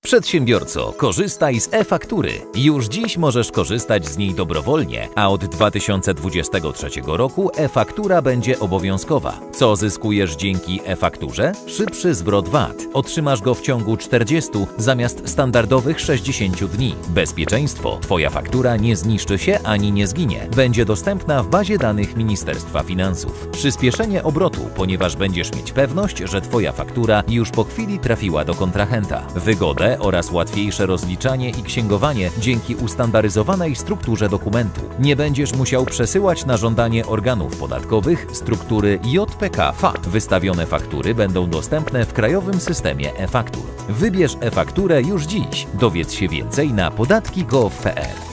Przedsiębiorco, korzystaj z e-faktury. Już dziś możesz korzystać z niej dobrowolnie, a od 2023 roku e-faktura będzie obowiązkowa. Co zyskujesz dzięki e-fakturze? Szybszy zwrot VAT. Otrzymasz go w ciągu 40 zamiast standardowych 60 dni. Bezpieczeństwo. Twoja faktura nie zniszczy się ani nie zginie. Będzie dostępna w bazie danych Ministerstwa Finansów. Przyspieszenie obrotu, ponieważ będziesz mieć pewność, że Twoja faktura już po chwili trafiła do kontrahenta. Wygodę oraz łatwiejsze rozliczanie i księgowanie dzięki ustandaryzowanej strukturze dokumentu. Nie będziesz musiał przesyłać na żądanie organów podatkowych struktury JPK-FA. Wystawione faktury będą dostępne w krajowym systemie e-faktur. Wybierz e-fakturę już dziś. Dowiedz się więcej na podatki.gov.pl.